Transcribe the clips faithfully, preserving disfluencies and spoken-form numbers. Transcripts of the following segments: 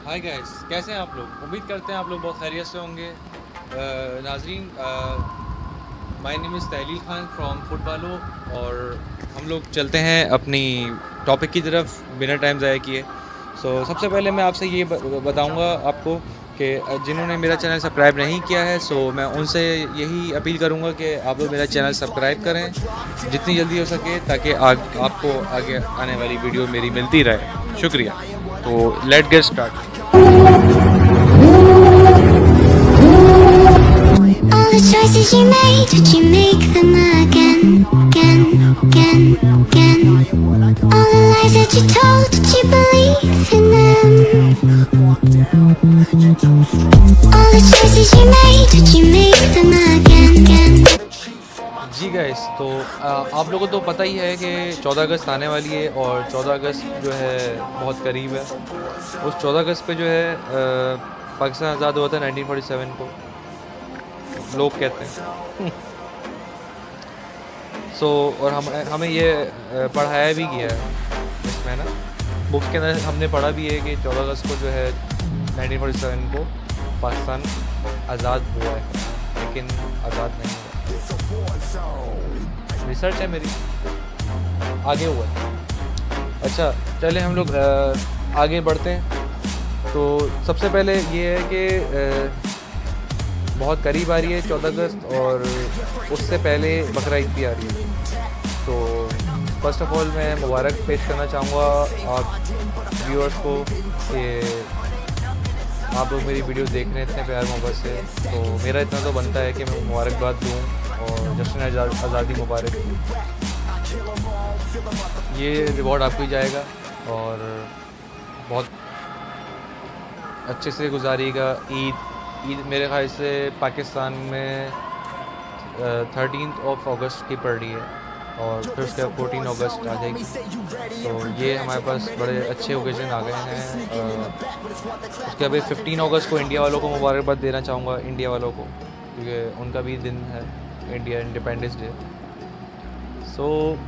Hi guys, कैसे हैं आप लोग? उम्मीद करते हैं आप लोग बहुत खैरियत से होंगे। नाजरीन, my name is Tahlil Khan from फुटबॉलो और हम लोग चलते हैं अपनी टॉपिक की तरफ बिना टाइम ज़ाया किए। सो so, सबसे पहले मैं आपसे ये बताऊंगा आपको कि जिन्होंने मेरा चैनल सब्सक्राइब नहीं किया है, सो so मैं उनसे यही अपील करूंगा कि आप लोग मेरा चैनल सब्सक्राइब करें जितनी जल्दी हो सके, ताकि आग, आपको आगे आने वाली वीडियो मेरी मिलती रहे। शुक्रिया। तो let get start. All the choices you made, did you make them again, again, again, again? All the lies that you told, did you believe in them? All the choices you made, did you make them again, again? जी guys, तो आ, आप लोगों को तो पता ही है कि चौदह अगस्त आने वाली है और चौदह अगस्त जो है बहुत करीब है। उस चौदह अगस्त पे जो है आ, पाकिस्तान आज़ाद हुआ था नाइनटीन फोर्टी सेवन को, लोग कहते हैं। सो so, और हम हमें ये पढ़ाया भी गया है इसमें ना, बुक्स के अंदर हमने पढ़ा भी है कि चौदह अगस्त को जो है नाइनटीन फोर्टी सेवन को पाकिस्तान आज़ाद हुआ है, लेकिन आज़ाद नहीं हुआ। रिसर्च है मेरी, आगे हुआ। अच्छा, चले हम लोग आगे बढ़ते हैं। तो सबसे पहले ये है कि बहुत करीब आ रही है चौदह अगस्त, और उससे पहले बकरा ईद भी आ रही है। तो फर्स्ट ऑफ ऑल मैं मुबारक पेश करना चाहूँगा आप व्यूअर्स को कि आप लोग मेरी वीडियो देख रहे हैं इतने प्यार मोहब्बत से। तो मेरा इतना तो बनता है कि मैं मुबारकबाद दूँ और जश्न आज़ादी मुबारक। ये रिवॉर्ड आपको ही जाएगा और बहुत अच्छे से गुजारिएगा। ईद ईद मेरे ख्याल से पाकिस्तान में थर्टीन ऑफ अगस्त की पड़ रही है और फिर उसके बाद फोर्टीन अगस्त आ जाएगी। तो ये हमारे पास बड़े अच्छे ओकेजन आ गए हैं। उसके बाद फिफ्टीन अगस्त को इंडिया वालों को मुबारकबाद देना चाहूँगा, इंडिया वालों को, क्योंकि उनका भी दिन है, इंडिया इंडिपेंडेंस डे। सो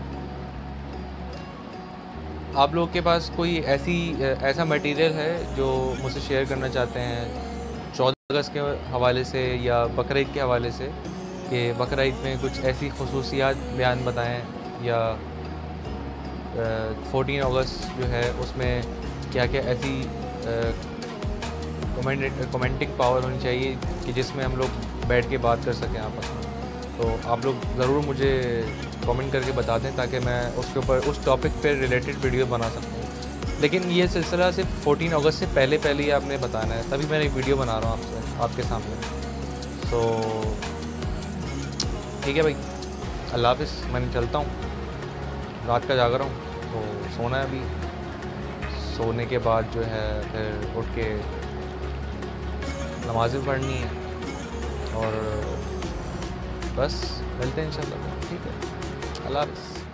आप लोग के पास कोई ऐसी ऐसा मटेरियल है जो मुझसे शेयर करना चाहते हैं चौदह अगस्त के हवाले से या बकरा ईद के हवाले से, कि बकरा ईद में कुछ ऐसी खसूसियात बयान बताएं, या फोर्टीन अगस्त जो है उसमें क्या क्या ऐसी कमेंट कमेंटिंग पावर होनी चाहिए कि जिसमें हम लोग बैठ के बात कर सकें आपस में। तो आप लोग ज़रूर मुझे कमेंट करके बता दें ताकि मैं उसके ऊपर उस टॉपिक पे रिलेटेड वीडियो बना सकूँ। लेकिन ये सिलसिला सिर्फ फोर्टीन अगस्त से पहले पहले ही आपने बताना है, तभी मैं एक वीडियो बना रहा हूँ आपसे आपके सामने। तो ठीक है भाई, अल्लाह हाफ़िज़। मैं चलता हूँ, रात का जाग रहा हूँ, तो सोना है अभी। सोने के बाद जो है फिर उठ के नमाज़ भी पढ़नी है और बस मिलते हैं इंशाल्लाह। ठीक है, अल्लाह हाफ़िज़।